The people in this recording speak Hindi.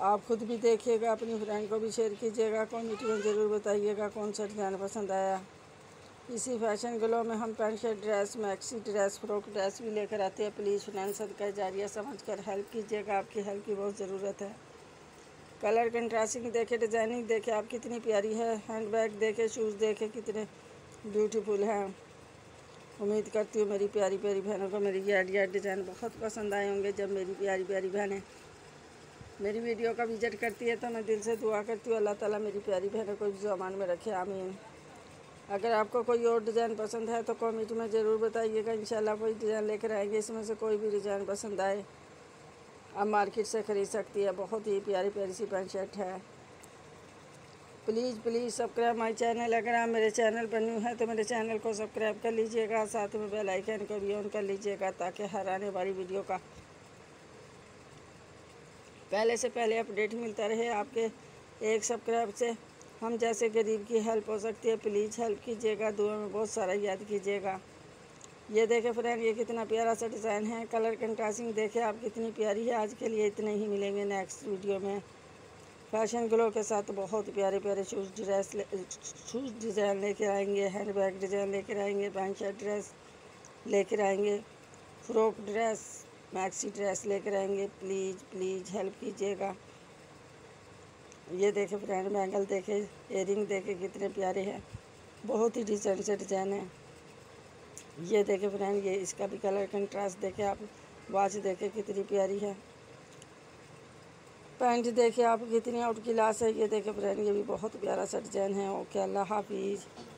आप खुद भी देखिएगा, अपनी फ्रेंड को भी शेयर कीजिएगा, कमेंट में ज़रूर बताइएगा कौन सा डिज़ाइन पसंद आया। इसी फैशन ग्लो में हम pant shirt dress, maxi dress, frock dress भी लेकर आते हैं। प्लीज़ फ्रेंड सदका जारिया समझकर हेल्प कीजिएगा, आपकी हेल्प की बहुत ज़रूरत है। कलर कंट्रास्टिंग देखे, डिज़ाइनिंग देखे आप कितनी प्यारी है। हैंड बैग देखे, शूज़ देखे कितने ब्यूटीफुल हैं। उम्मीद करती हूँ मेरी प्यारी प्यारी बहनों को मेरी ये आइडिया डिज़ाइन बहुत पसंद आए होंगे। जब मेरी प्यारी प्यारी बहनें मेरी वीडियो का विजिट करती है तो मैं दिल से दुआ करती हूँ अल्लाह ताला मेरी प्यारी बहनों को भी अमान में रखे, आमीन। अगर आपको कोई और डिज़ाइन पसंद है तो कमेंट में ज़रूर बताइएगा, इंशाल्लाह कोई डिज़ाइन लेकर आएंगे। इसमें से कोई भी डिज़ाइन पसंद आए आप मार्केट से ख़रीद सकती है। बहुत ही प्यारी प्यारी सी पैंट शर्ट है। Please subscribe my channel. अगर आप मेरे चैनल पर न्यू हैं तो मेरे चैनल को सब्सक्राइब कर लीजिएगा, साथ में बेल आइकन को भी ऑन कर लीजिएगा ताकि हर आने वाली वीडियो का पहले से पहले अपडेट मिलता रहे। आपके एक सब्सक्राइब से हम जैसे गरीब की हेल्प हो सकती है। प्लीज़ हेल्प कीजिएगा, दुआ में बहुत सारा याद कीजिएगा। ये देखें फ्रेंड, ये कितना प्यारा सा डिज़ाइन है। कलर कंट्रास्टिंग देखें आप कितनी प्यारी है। आज के लिए इतने ही, मिलेंगे नेक्स्ट वीडियो में फैशन ग्लो के साथ। बहुत प्यारे प्यारे शूज़ डिज़ाइन लेकर आएंगे, हैंड बैग डिज़ाइन लेकर आएंगे, पैंट शर्ट ड्रेस लेकर आएंगे, फ्रॉक ड्रेस, मैक्सी ड्रेस लेकर आएंगे। प्लीज़ हेल्प कीजिएगा। ये देखे फ्रेंड, बैंगल देखे, इयरिंग देखे कितने प्यारे हैं। बहुत ही डिसेंट से डिज़ाइन है। ये देखे फ्रेंड, ये इसका भी कलर कंट्रास्ट देखे आप। वॉच देखे कितनी प्यारी है। पैंट देखे आप कितनी आउट क्लास है। ये देखे फ्रेंड, ये भी बहुत प्यारा सा डिज़ाइन है। ओके, अल्लाह हाफिज़।